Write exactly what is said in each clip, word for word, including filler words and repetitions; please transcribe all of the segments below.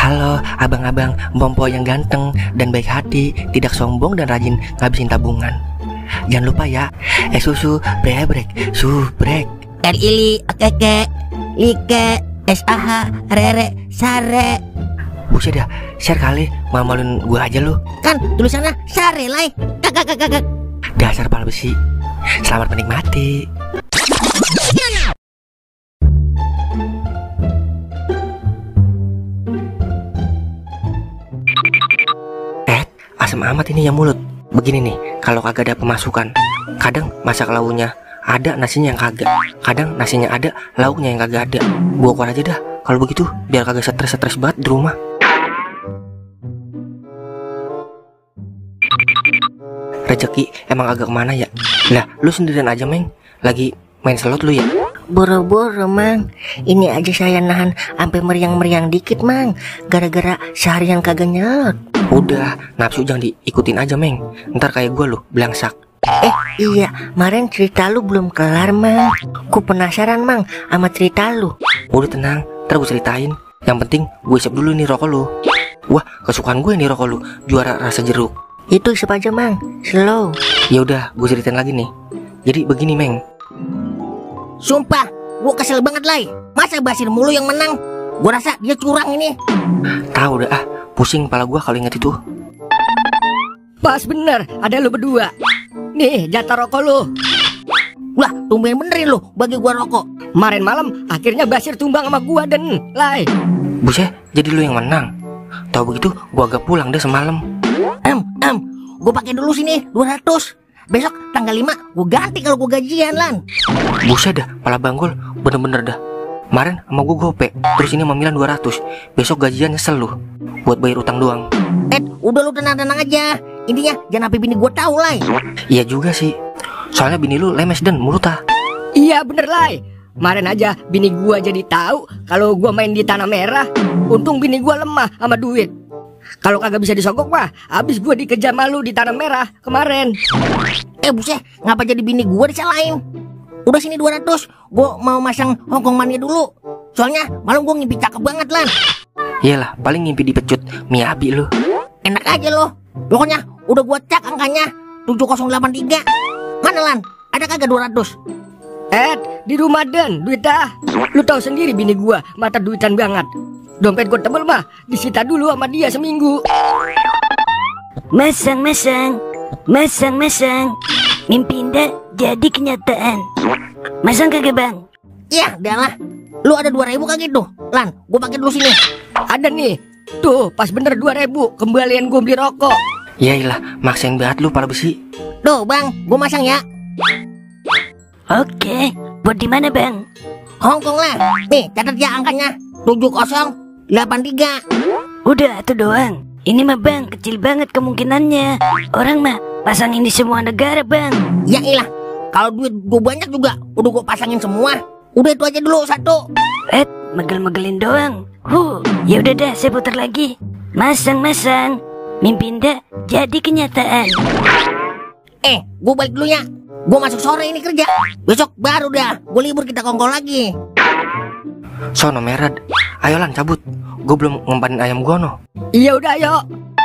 Halo abang-abang Bompo yang ganteng dan baik hati, tidak sombong dan rajin ngabisin tabungan. Jangan lupa ya, eh susu brebrek, subrek. R ili, keke, like, S A H, rere, sare. Buset dah, share kali, malu-maluin gue aja lu. Kan tulisannya sare lai. Kakak kakak kakak. Dasar pala besi. Selamat menikmati. Eh, asam amat ini ya mulut. Begini nih, kalau kagak ada pemasukan, kadang masak lauknya ada, nasinya yang kagak. Kadang nasinya ada, lauknya yang kagak ada. Gua keluar aja dah. Kalau begitu, biar kagak stres-stres banget di rumah. Rezeki emang agak kemana ya? Lah, lu sendirian aja, Meng. Lagi main slot lu ya? Boro-boro, Mang. Ini aja saya nahan sampai meriang-meriang dikit, Mang. Gara-gara seharian kagak nyelot. Udah, nafsu jangan diikutin aja, Meng. Ntar kayak gua lu, belangsak. Eh iya, kemarin cerita lu belum kelar, Mang. Ku penasaran, Mang, sama cerita lu. Udah tenang, ntar gue ceritain. Yang penting gue isep dulu nih rokok lu. Wah, kesukaan gue nih rokok lu, juara rasa jeruk. Itu isep aja, Mang, slow. Ya udah, gue ceritain lagi nih. Jadi begini, Meng. Sumpah, gue kesel banget, Lai. Masa Basir mulu yang menang? Gue rasa dia curang ini. Tahu dah, ah, pusing kepala gue kalau inget itu. Pas bener, ada lu berdua. Nih, jatah rokok lu. Lah, tumben benerin lu bagi gua rokok. Kemarin malam akhirnya Basir tumbang sama gua dan Lai. Buset, jadi lu yang menang. Tahu begitu, gua agak pulang deh semalam. Em, em, gua pakai dulu sini dua ratus. Besok tanggal lima gua ganti kalau gua gajian, Lan. Buset dah, pala banggol, bener-bener dah. Kemarin sama gua gope, terus ini sama Milan dua ratus. Besok gajian nyesel lu, buat bayar utang doang. Eh, udah lu tenang-tenang aja. Intinya jangan sampai bini gua tahu, Lai. Iya juga sih. Soalnya bini lu lemes dan mulutah. Iya bener, Lai. Kemarin aja bini gua jadi tahu kalau gua main di tanah merah. Untung bini gua lemah sama duit. Kalau kagak bisa disogok mah, habis gua dikejar malu di tanah merah kemarin. Eh buset, ngapa jadi bini gua disalahin? Udah sini dua ratus. Gua mau masang Hongkong mania dulu. Soalnya malam gua ngimpi cakep banget, Lan. Iyalah, paling ngimpi dipecut Miyabi lu. Enak aja lo. Pokoknya udah gua cek angkanya tujuh nol delapan tiga. Mana, Lan? Ada kagak dua ratus? Ed, di rumah Den, duit dah. Lu tahu sendiri bini gua mata duitan banget. Dompet gua tebel mah, disita dulu sama dia seminggu. Masang, masang, masang, masang. Mimpi indah jadi kenyataan. Masang kagak, Bang? Iya, dah lah. Lu ada dua ribu kagak tuh? Lan, gua pakai dulu sini. Ada nih. Tuh, pas bener dua ribu kembalian gua beli rokok. Yailah, maksain banget lu para besi. Tuh, Bang, gua masang ya. Oke, buat di mana, Bang? Hongkong lah. Nih, catat ya angkanya tujuh nol delapan tiga. Udah, itu doang. Ini mah, Bang, kecil banget kemungkinannya. Orang mah pasangin di semua negara, Bang. Ya ilah, kalau duit gua banyak juga udah gua pasangin semua. Udah itu aja dulu satu. Eh, megel-megelin doang. Huh, ya udah dah, saya putar lagi. Masang-masang. Mimpi indah jadi kenyataan. Eh, gua balik dulu ya. Gua masuk sore ini kerja. Besok baru dah gua libur, kita kongkol lagi. Sono merad. Ayo Lan, cabut. Gue belum ngempanin ayam gua no. Iya udah, ayo.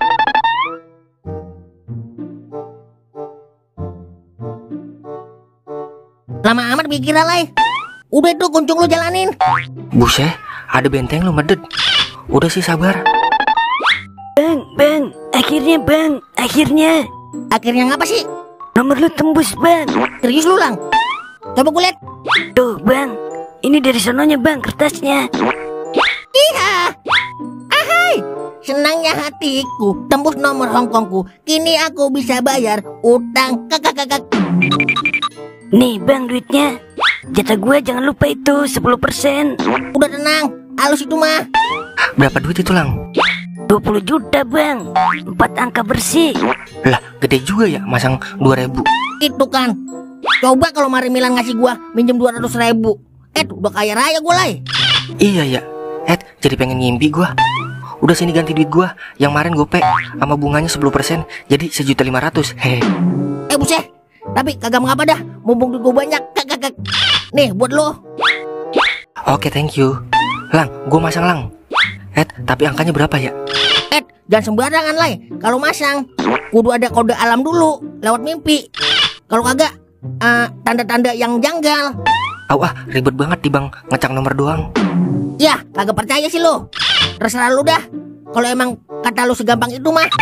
Lama amat mikirnya, Lai. Udah tuh kuncung lu jalanin. Buset, ada benteng lu medet. Udah sih sabar. Bang, bang, akhirnya, Bang, akhirnya. Akhirnya ngapa sih? Nomor lu tembus, Bang. Serius lu, Lang? Coba gue liat. Tuh, Bang, ini dari sononya, Bang, kertasnya. Iya. Ahai, senangnya hatiku tembus nomor Hongkongku. Kini aku bisa bayar utang kakak kakak. Nih, Bang, duitnya. Jatah gue jangan lupa itu sepuluh persen. Udah tenang, halus itu mah. Berapa duit itu Lang? dua puluh juta, Bang. Empat angka bersih. Lah, gede juga ya masang dua ribu. Itu kan. Coba kalau Mari Milan ngasih gua minjem dua ratus ribu. Eh, udah kaya raya gua, Lai. Iya ya. Ed, jadi pengen ngimpi gua. Udah sini ganti duit gua. Yang kemarin gope sama bunganya sepuluh persen. Jadi sejuta lima ratus. Hehe. Eh, buset. Tapi kagak mengapa dah. Mumpung duit gua banyak. Kagak. Nih, buat lo. Oke, thank you. Lang, gua masang Lang. Ed, tapi angkanya berapa ya? Ed, jangan sembarangan Lai. Kalau masang kudu ada kode alam dulu lewat mimpi. Kalau kagak eh, tanda-tanda yang janggal. Au ah, ribet banget di bang, ngecang nomor doang. Ya, kagak percaya sih lo. Terserah lu dah. Kalau emang kata lu segampang itu mah.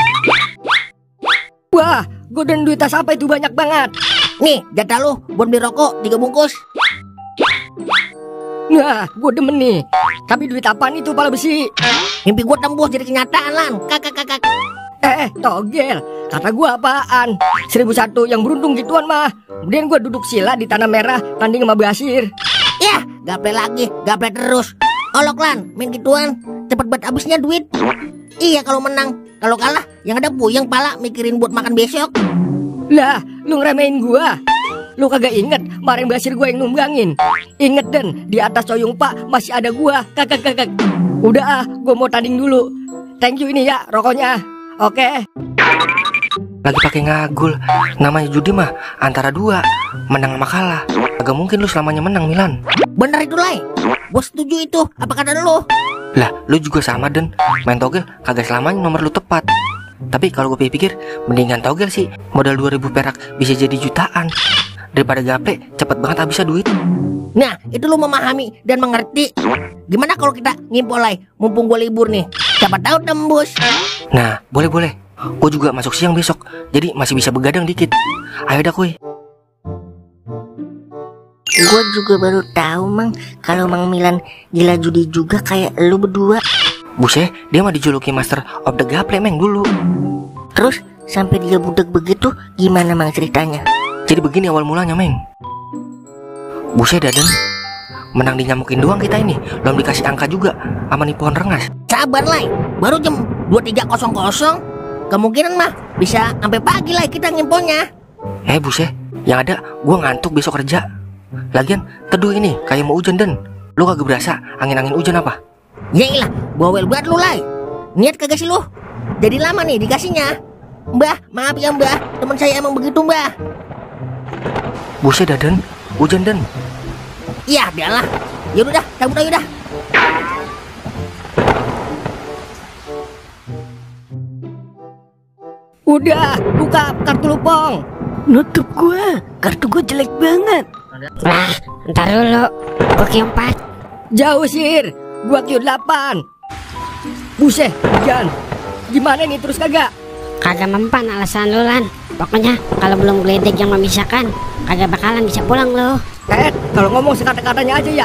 Wah, golden duit tas apa itu banyak banget. Nih, jatah lu buat beli rokok tiga bungkus. Nah, gue demen nih. Tapi duit apaan itu pala besi? Mimpi gua tembus jadi kenyataan lan. Kakak kakak. Eh, togel. Kata gue apaan? Seribu satu yang beruntung gituan mah. Kemudian gue duduk sila di tanah merah tanding sama Basir. Ya, gaple lagi, gaple terus. Olok lan, main gituan. Cepet banget habisnya duit. Iya kalau menang, kalau kalah yang ada puyeng pala mikirin buat makan besok. Lah, lu ngeremehin gue. Lu kagak inget kemarin Basir gue yang numbangin. Inget Den, di atas coyong pak masih ada gue. Kakak kakak. Udah ah, gue mau tanding dulu. Thank you ini ya rokoknya. Oke. Lagi pakai ngagul. Namanya judi mah antara dua, menang sama kalah. Agak mungkin lu selamanya menang, Milan. Bener itu Lai. Gue setuju itu. Apa kata lu? Lah, lu juga sama Den. Main togel kagak selamanya nomor lu tepat. Tapi kalau gue pikir mendingan togel sih. Modal dua ribu perak bisa jadi jutaan. Daripada gaple cepet banget habisnya duit. Nah, itu lu memahami dan mengerti. Gimana kalau kita ngimpol Lai? Mumpung gue libur nih. Siapa tahu tembus. Nah, boleh-boleh. Gue juga masuk siang besok. Jadi masih bisa begadang dikit. Ayo dah kuy. Gue juga baru tahu Mang, kalau Mang Milan gila judi juga kayak lu berdua. Buset, dia mah dijuluki Master of the Gaple Meng dulu. Terus sampai dia budek begitu, gimana Mang ceritanya? Jadi begini awal mulanya Meng. Buset Daden, menang dinyamukin doang kita ini. Belum dikasih angka juga sama nih pohon rengas. Sabar Lai, baru jam dua tiga nol nol. Kemungkinan mah bisa sampai pagi Lai kita ngimponnya. Eh buset, yang ada gue ngantuk besok kerja. Lagian teduh ini kayak mau hujan Den. Lu kagak berasa angin-angin hujan apa? Ya ilah, bawel banget lu Lai. Niat kagak sih lu? Jadi lama nih dikasihnya. Mbah, maaf ya Mbah, teman saya emang begitu Mbah. Buset Daden, hujan Den. Iya, biarlah. Yaudah dah, cabut aja dah. Udah, buka kartu lu Pong. Nutup gua, kartu gua jelek banget. Lah, ntar dulu. Oke empat. Jauh Sir, gua Q delapan. Buset, hujan. Gimana nih terus kagak? Kagak mempan alasan lu Lan. Pokoknya kalau belum geledek yang memisahkan, kagak bakalan bisa pulang lo. Eh, kalau ngomong sekata-katanya aja ya.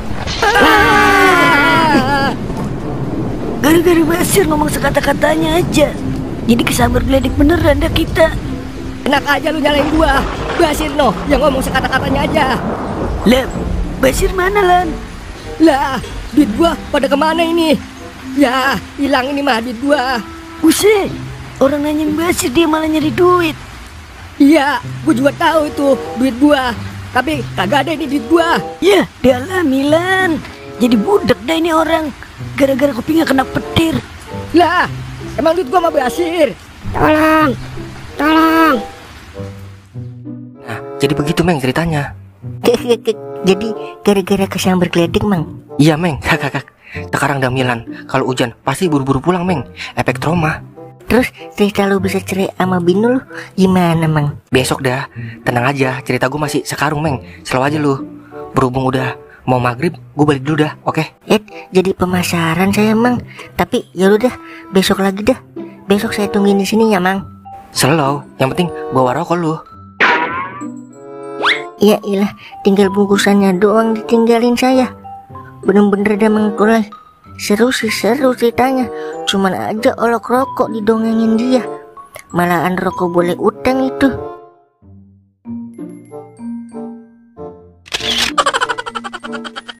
Gara-gara Basir ngomong sekata-katanya aja, jadi kesambar geledek beneran dah kita. Enak aja lu nyalain gua. Basir no, yang ngomong sekata-katanya aja. Lah, Basir mana Lan? Lah, duit gua pada kemana ini? Ya, hilang ini mah duit gua. Buset, orang nanyain Basir dia malah nyari duit. Iya, gua juga tahu itu duit gua. Tapi kagak ada ini duit gua. Ya, dialah Milan. Jadi budak dah ini orang. Gara-gara kupingnya kena petir. Lah, emang duit gua mah Basir. Tolong, tolong. Nah, jadi begitu Meng ceritanya. Jadi gara-gara kesambar geledek Mang. Iya Meng, kakak. Sekarang dah Milan. Kalau hujan pasti buru-buru pulang Meng. Efek trauma. Terus cerita lu bisa cerai sama bini lu gimana Mang? Besok dah, tenang aja. Cerita gue masih sekarung Meng. Slow aja lu. Berhubung udah mau maghrib, gue balik dulu dah, oke? Eh, jadi pemasaran saya Mang. Tapi ya udah, besok lagi dah. Besok saya tungguin di sini ya Mang. Slow, yang penting bawa rokok lu. Ya ilah, tinggal bungkusannya doang ditinggalin saya. Bener-bener dah mengkulai. Seru sih seru ceritanya. Cuman aja olok rokok didongengin dia. Malahan rokok boleh utang itu.